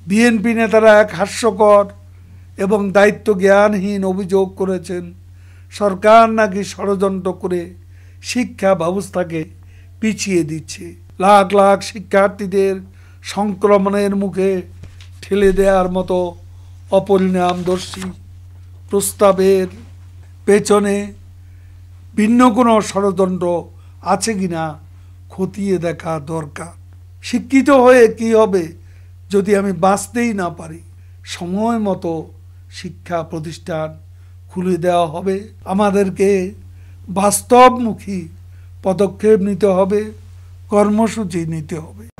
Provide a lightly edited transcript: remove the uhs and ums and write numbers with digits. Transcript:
BNP নেতারা এক হাস্যকর এবং দায়িত্ব জ্ঞানহীন অভিযোগ করেছেন, সরকার নাকি ষড়যন্ত্র করে শিক্ষা ব্যবস্থাকে পিছিয়ে দিচ্ছে, লাখ লাখ শিক্ষার্থীদের সংক্রমণের মুখে ঠেলে দেওয়ার মতো অপরিণামদর্শী প্রস্তাবের পেছনে ভিন্ন কোনো ষড়যন্ত্র আছে কিনা খতিয়ে দেখা দরকার। শিক্ষিত হয়ে কি হবে যদি আমি বাঁচতেই না পারি? সময় মতো শিক্ষা প্রতিষ্ঠান খুলে দেওয়া হবে। আমাদেরকে বাস্তবমুখী পদক্ষেপ নিতে হবে, কর্মসূচি নিতে হবে।